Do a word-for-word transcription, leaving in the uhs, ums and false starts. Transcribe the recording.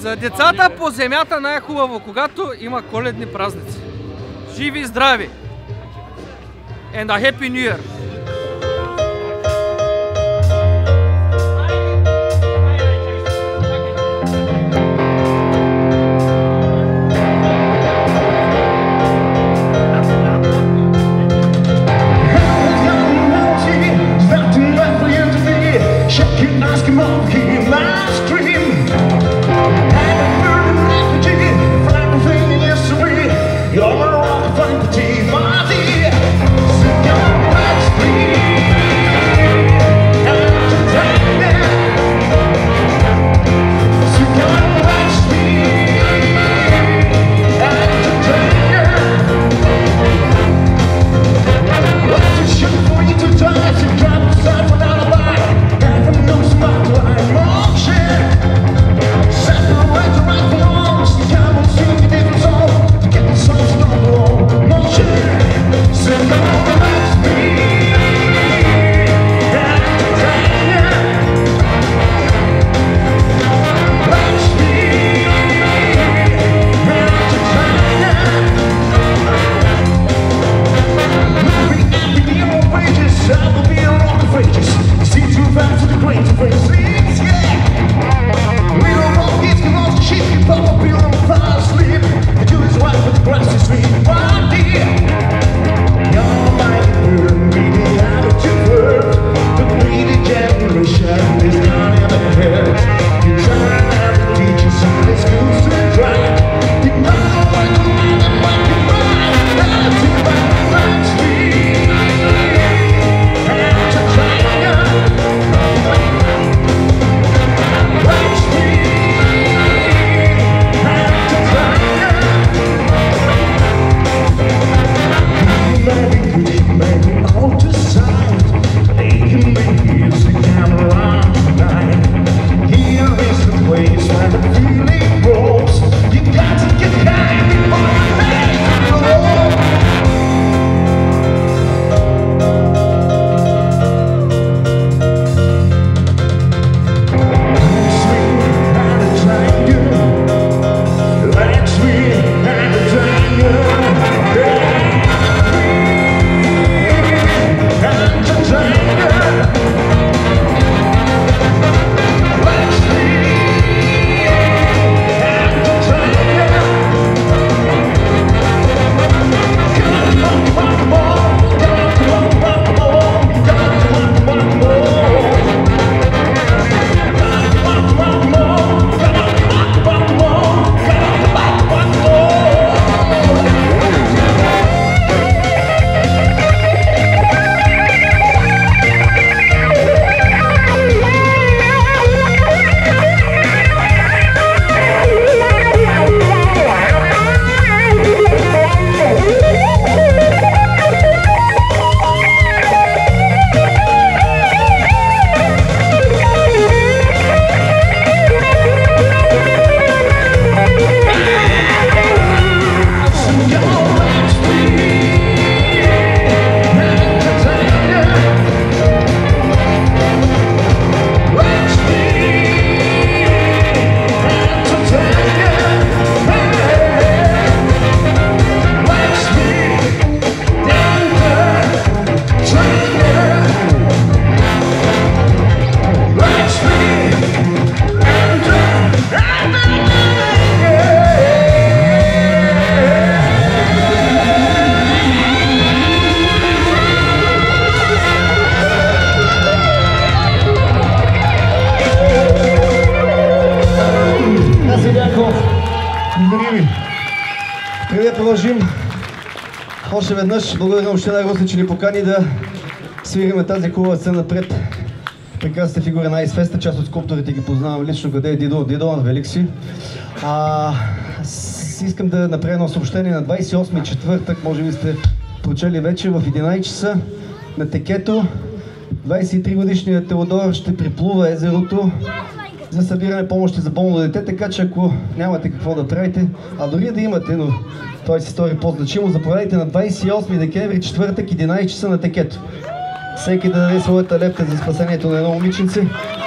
За децата по земята най-хубаво, когато има коледни празници. Живи и здрави! And a happy new year! Преди да продължим, още веднъж благодаря на община Русе, че ни покани да свириме тази хубава сцена пред прекрасната фигура на Айсфеста. Част от скулпторите ги познавам лично, къде е Дидо, Дидо на Велик си. А, искам да направя едно съобщение на двадесет и осми четвъртък, може би сте прочели вече, в единадесет часа на Текето. двадесет и три годишният Теодор ще приплува езерото за събиране помощи за болно дете, така че ако нямате какво да правите, а дори да имате, но той се стори по-значимо, заповядайте на двадесет и осми декември, четвъртък, единадесет часа на Текето. Всеки да даде своята лепта за спасението на едно момиченце.